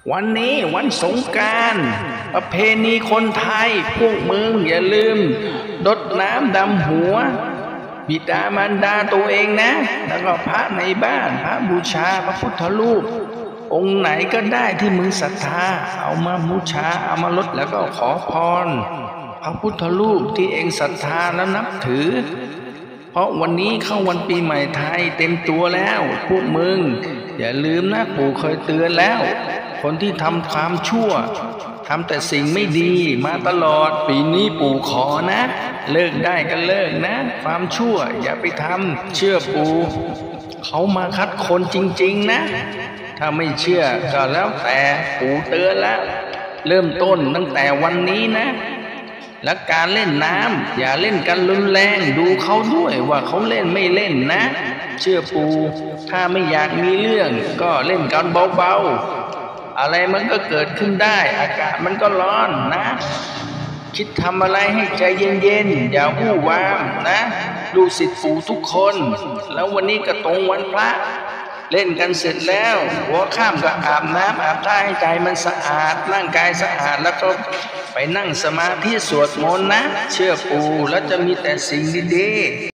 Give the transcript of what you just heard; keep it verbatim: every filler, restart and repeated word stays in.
วันนี้วันสงกรานต์ประเพณีคนไทยพวกมึงอย่าลืมรดน้ำดำหัวบิดามารดาตัวเองนะแล้วก็พระในบ้านพระบูชาพระพุทธรูปองค์ไหนก็ได้ที่มึงศรัทธาเอามาบูชาเอามาลดแล้วก็ขอพรพระพุทธรูปที่เองศรัทธาและนับถือเพราะวันนี้เข้าวันปีใหม่ไทยเต็มตัวแล้วพวกมึงอย่าลืมนะปู่เคยเตือนแล้วคนที่ทำความชั่วทำแต่สิ่งไม่ดีมาตลอดปีนี้ปู่ขอนะเลิกได้ก็เลิกนะความชั่วอย่าไปทำเชื่อปู่เขามาคัดคนจริงๆนะถ้าไม่เชื่อก็แล้วแต่ปู่เตือนแล้วเริ่มต้นตั้งแต่วันนี้นะและการเล่นน้ำอย่าเล่นกันรุนแรงดูเขาด้วยว่าเขาเล่นไม่เล่นนะเชื่อปู่ถ้าไม่อยากมีเรื่องก็เล่นกันเบาๆอะไรมันก็เกิดขึ้นได้อากาศมันก็ร้อนนะคิดทำอะไรให้ใจเย็นๆอย่าวู่วามนะลูกศิษย์ปู่ทุกคนแล้ววันนี้ก็ตรงวันพระเล่นกันเสร็จแล้วหัวค่ำก็อาบน้ำอาบท่าให้ใจมันสะอาดร่างกายสะอาดแล้วก็ไปนั่งสมาธิสวดมนต์นะเชื่อปู่แล้วจะมีแต่สิ่งดีๆ